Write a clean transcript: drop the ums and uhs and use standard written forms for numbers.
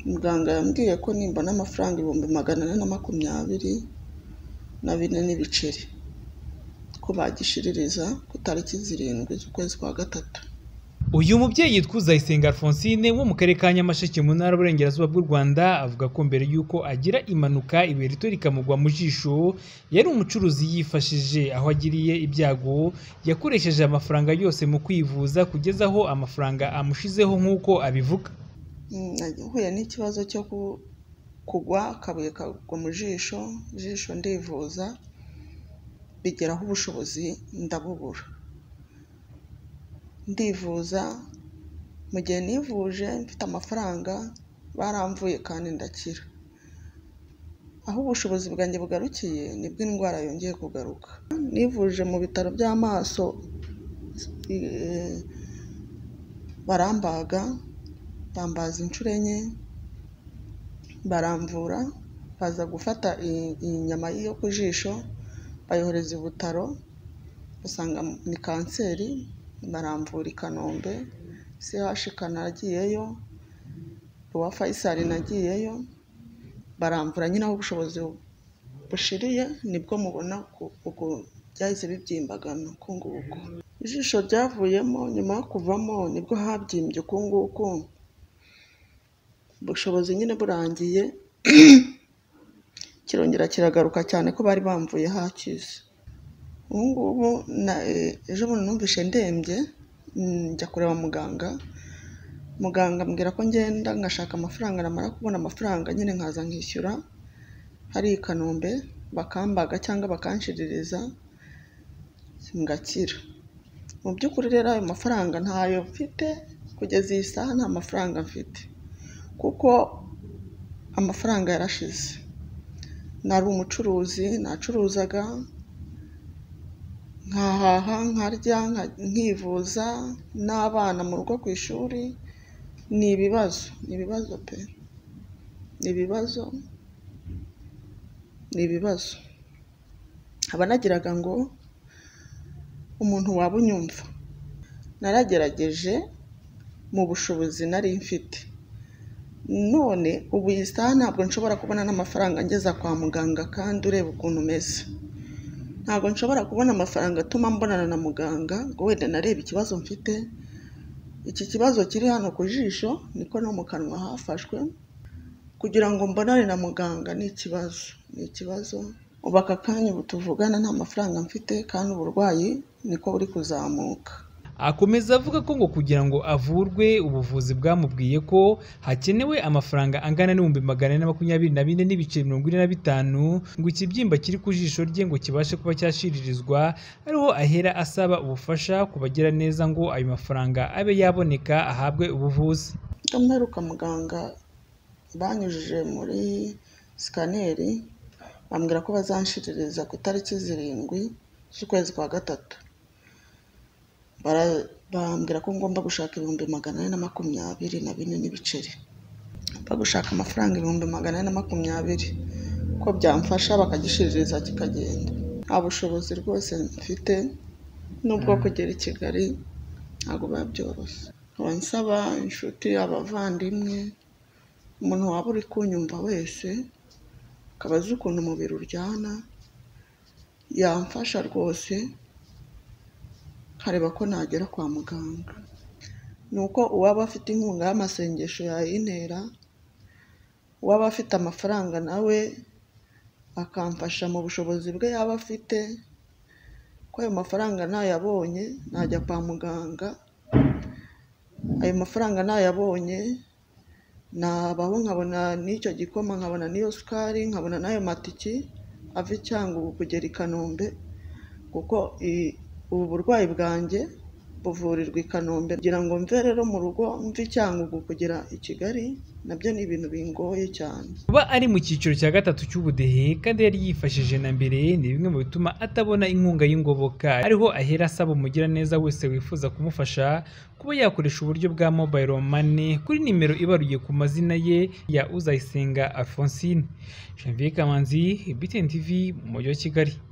Muganga yambwiye ko nimbona amafaranga 424 n'ibiceri ko bagishiririza ku tariki 7 z'ukwezi kwa gatatu. Uyu mubyeyi yitwa Uzayisenga Alphonsine wo mu karere ka Nyamasheke mu ntara y'Uburengerazuba bw'u Rwanda avuga ko mbere y'uko agira impanuka ibuye rito rikamugwa mu jisho yari umucuruzi yifashije, aho agiriye ibyago yakoresheje amafaranga yose mu kwivuza kugeza aho amafaranga amushizeho nk'uko abivuga. Nahuye n'ikibazo cyo kugwa akabuye kagwa mu jisho ndivuza bigeraho ubushobozi ndabubura. Ndivuza mu gihe nivuje mfite amafaranga baramvuye kandi ndakira. Aho ubushobozi bwanjye bugarukiye nibwo indwara yongeye kugaruka. Nivuje mu bitaro by'amaso barambaga bambaza inshuro 4 baramvura baza gufata inyama yo ku jisho bayohereza ibutaro basanga ni kanseri baramvura i Kanombe CHK nagiyeyo Roi Faisal nagiyeyo baramvura nyine aho ubushobozi bushiriye nibwo mubona uko byahise bibyimbagana ko nguko. Ijisho ryavuyemo nyuma yo kuvamo nibwo habyimbye ko nguko ubushobozi nyine burangiye kirongera kiragaruka cyane ko bari bamvuye hakize. Ngubu ejo bundi numvishe ndembye njya kureba muganga ambwira ko ngenda ngashaka amafaranga, namara kubona amafaranga nyine nkaza nkishyura hari i Kanombe bakambaga cyangwa bakanshiririza ngakira. Mu by'ukuri rero ayo mafaranga ntayo mfite kugeza iyi saha, nta mafaranga mfite kuko amafaranga yarashize. Nari umucuruzi nacuruzaga nkahaha nkarya nkivuza n'abana mu rugo ku ishuri. Ni ibibazo pe, ni ibibazo. Abanagiraga ngo umuntu waba unyumva, naragerageje mu bushobozi nari mfite, none ubu iyi saha ntabwo nshobora kubona n'amafaranga ngeza kwa muganga kandi ureba ukuntu umeze. Ntabwo nshobora kubona amafaranga atuma mbonana na muganga ngo wenda nareba ikibazo mfite. Iki kibazo kiri hano ku jisho niko no mu kanwa hafashwe, kugira ngo mbonane na muganga ni ikibazo. Ubu aka kanya ubu tuvugana nta mafaranga mfite kandi uburwayi niko buri kuzamuka. Akomeza avuga ko ngo kugira ngo avurwe ubuvuzi bwamubwiye ko hakenewe amafaranga angana n'424 n'ibiceri 45 ngo ikibyimba kiri ku jisho rye ngo kibashe kuba cyashiririzwa, ariho ahera asaba ubufasha kubagira neza ngo ayo mafaranga abe yaboneka ahabwe ubuvuzi. Mperuka muganga banyujije muri scanner bambwira ko bazanshiririza ku tariki 7 z'ukwezi kwa gatatu. Bambwira ko ngomba gushaka 424 n'ibiceri. Bagushaka amafaranga 420 ko byamfasha bakagishiririza kikagenda. Nta bushobozi rwose mfite nubwo kugera i Kigali ntabwo babyoroshye. Abansaba inshuti abavandimwe umuntu waba uri kunyumva wese kabaza ukuntu umubiri uryana yamfasha rwose hareba ko nagera kwa muganga. Nuko uwaba afite inkunga y'amasengesho yayintera, uwaba afite amafaranga nawe akamfasha mu bushobozi bwe yaba afite, ko ayo mafaranga nayabonye najya kwa muganga. Ayo mafaranga nayabonye nabaho nkabona n'icyo gikoma, nkabona n'iyo sukari, nkabona n'ayo matiki ava i Cyangugu kugera i Kanombe, kuko ubu burwayi bwanjye buvurirwa i Kanombe. Kugira ngo mve rero mu rugo mve i Cyangugu kugera i Kigali nabyo ni ibintu bingoye cyane. Kuba ari mu cyiciro cya gatatu cy'ubudehe kandi yari yifashije na mbere ni bimwe mu bituma atabona inkunga y'ingoboka, ariho ahera asaba umugiraneza wese wifuza kumufasha kuba yakoresha uburyo bwa mobile money kuri nimero ibaruye ku mazina ye ya Uzayisenga Alphonsine. Janvier Kamanzi, BTN TV mu mujyi wa Kigali.